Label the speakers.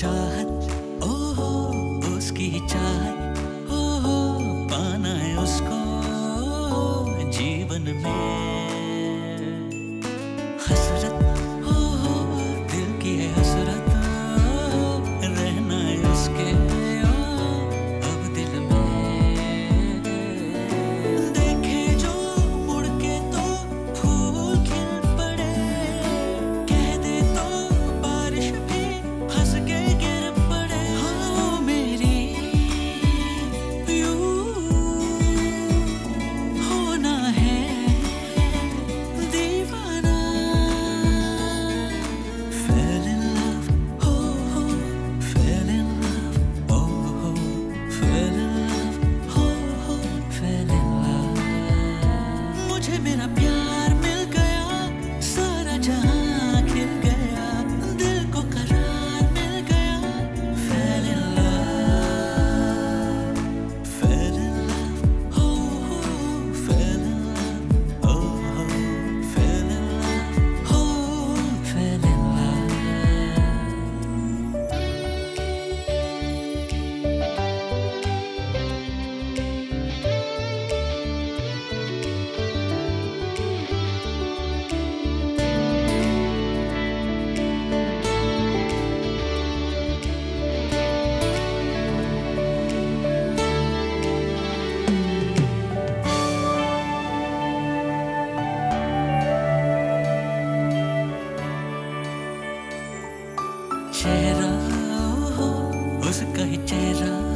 Speaker 1: चाहत, ओहो उसकी चाहत, ओहो पाना है उसको जीवन में। हसरत, ओहो दिल की है हसरत, रहना है उसके अब दिल में। देखे जो मुड़ के तो फूल खिल पड़े, कह दे तो बारिश भी हंस के गिर पड़े। हाँ मेरी यूं होना है दीवाना। Fell in love, हो fell in love, oh fell in love, हो fell in love। मुझे मेरा प्यार मिल गया, सारा जहां खिल गया, दिल को करार मिल गया। Fell in love, fell in love, हो fell in love, oh fell in love, हो fell in love। चेहरा, ओहो उसका ही चेहरा,